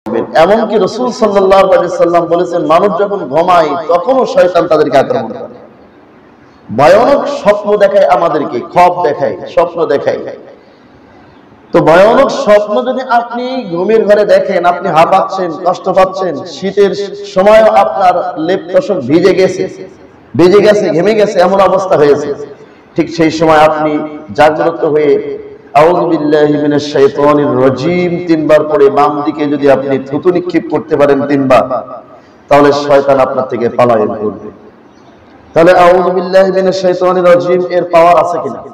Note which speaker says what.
Speaker 1: এমনকি রাসূল সাল্লাল্লাহু আলাইহি সাল্লাম বলেছেন, মানুষ যখন ঘুমায় তখনও শয়তান তাদেরকে আক্রমণ করে। ভয়ানক স্বপ্ন দেখায় আমাদেরকে, খব দেখায়, স্বপ্ন দেখায়। তো ভয়ানক স্বপ্ন যদি আপনি ঘুমের ঘরে দেখেন, আপনি হাঁপাচ্ছেন, কষ্ট পাচ্ছেন, শীতের সময়ও আপনার লেপ তোশক ভিজে গেছে, ঘেমে গেছে, এমন অবস্থা হয়েছে, ঠিক সেই সময় আপনি জাগ্রত হয়ে আউযু বিল্লাহি মিনাশ শাইতানির রাজীম তিনবার পড়ে বাম দিকে যদি আপনি থুতু নিক্ষেপ করতে পারেন তিনবার, তাহলে শয়তান আপনার থেকে পলায়ন করবে। তাহলে আউযু বিল্লাহি মিনাশ শাইতানির রাজীম এর পাওয়ার আছে কিনা?